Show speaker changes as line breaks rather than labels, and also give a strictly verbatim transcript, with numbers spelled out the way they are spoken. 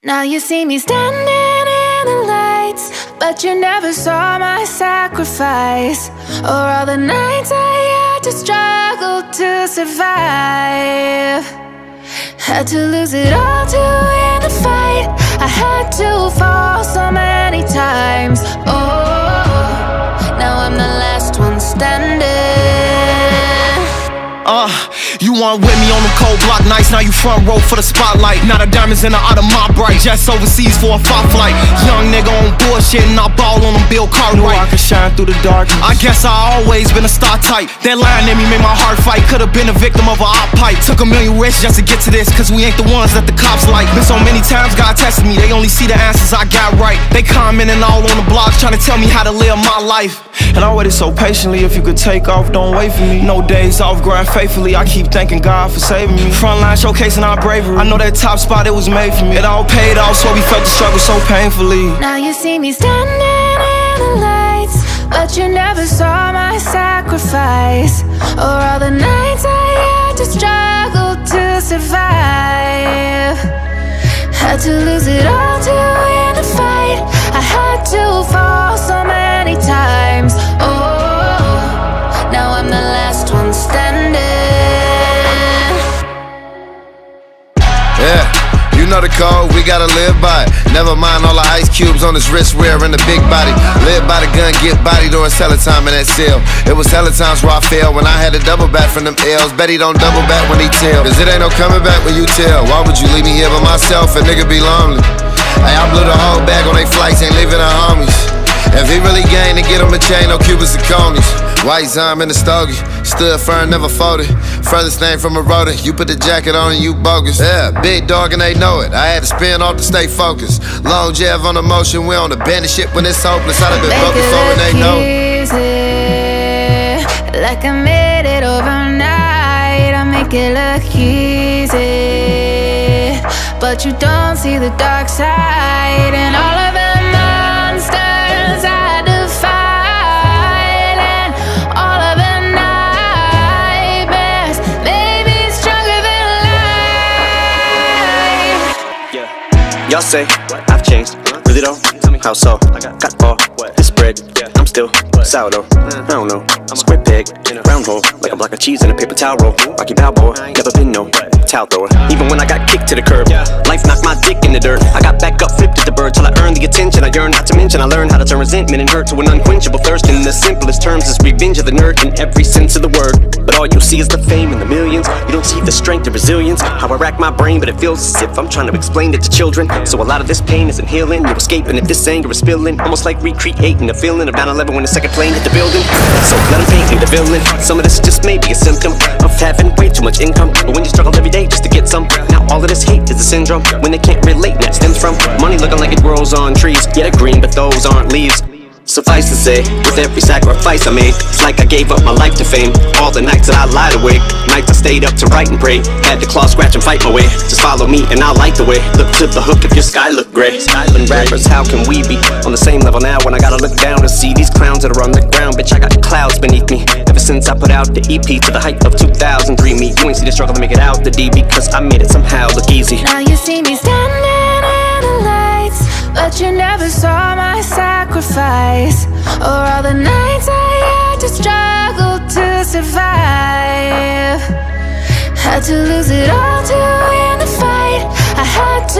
Now you see me standing in the lights, but you never saw my sacrifice, or all the nights I had to struggle to survive. Had to lose it all to win the fight. I had to fall so many times. Oh, now I'm the last one standing.
Uh, you weren't with me on the cold block nights, now you front row for the spotlight. Now the diamonds in the Audemars bright, just overseas for a fight flight. Young nigga on bullshit and I ball on them Bill Cartwright. Knew I could shine through the darkness. I guess I always been a star type. That line in me made my heart fight. Could've been a victim of a op pipe. Took a million risks just to get to this, cause we ain't the ones that the cops like. Been so many times God tested me, they only see the answers I got right. They commenting all on the blogs trying to tell me how to live my life. And I waited so patiently, if you could take off, don't wait for me. No days off, grind faithfully, I keep thanking God for saving me. Frontline showcasing our bravery, I know that top spot, it was made for me. It all paid off, so we felt the struggle so painfully.
Now you see me standing in the lights, but you never saw my sacrifice, or all the nights I had to struggle to survive. Had to lose it all to win the fight. I had to fall so many times. Oh, now I'm the last one standing.
Yeah, you know the code, we gotta live by it. Never mind all the ice cubes on his wrist wearing the big body. Live by the gun, get body during hella time in that cell. It was hella times where I failed when I had to double back from them L's. Bet he don't double back when he tell, cause it ain't no coming back when you tell. Why would you leave me here by myself? A nigga be lonely. Hey, I blew the whole bag on they flights, ain't leaving the homies. If he really gained to get him a chain, no Cubans and conies. White Zime in the stogie, stood firm, never folded. Furthest thing from a rodent, you put the jacket on and you bogus. Yeah, big dog and they know it, I had to spin off to stay focused. Long jab on the motion, we on the bandit shit when it's hopeless. I'd have been broke before and they know
it. Like I made it overnight, I make it look easy, but you don't see the dark side and all of the monsters I defied, and all of the nightmares made me stronger than life.
Yeah, y'all say I've changed, really though? How so? Got all this bread, I'm still sourdough. I don't know, square peg, round hole, like a block of cheese in a paper towel roll. Rocky Balboa, never been no towel thrower. Even when I got kicked to the curb, life knocked my dick in the dirt. I got back up, flipped at the bird till I earned the attention I yearned. Not to mention I learned how to turn resentment and hurt to an unquenchable thirst. In the simplest terms, is revenge of the nerd in every sense of the word. But all you see is the fame and the millions. You don't see the strength and resilience. How I rack my brain, but it feels as if I'm trying to explain it to children. So a lot of this pain isn't healing. You're escaping if this anger is spilling, almost like recreating the feeling of nine eleven when the second plane hit the building. So let them paint me the villain. Some of this just may be a symptom of having way too much income, but when you struggle every day just to get some, now all of this hate is a syndrome. When they can't relate, and that stems from money looking like it grows on trees. Yeah, they're green, but those aren't leaves. Suffice to say, with every sacrifice I made, it's like I gave up my life to fame. All the nights that I lied awake, nights I stayed up to write and pray. Had to claw, scratch, and fight my way. Just follow me and I'll light the way. Look to the hook if your sky look gray. Skylar rappers, how can we be on the same level now when I gotta look down and see these clowns that are on the ground? Bitch, I got clouds beneath me ever since I put out the E P to the height of two thousand three. Me, you ain't see the struggle to make it out the D because I made it somehow look easy.
Now you see me standing in the lights, but you never saw my sacrifice, or all the nights I had to struggle to survive. Had to lose it all to win the fight. I had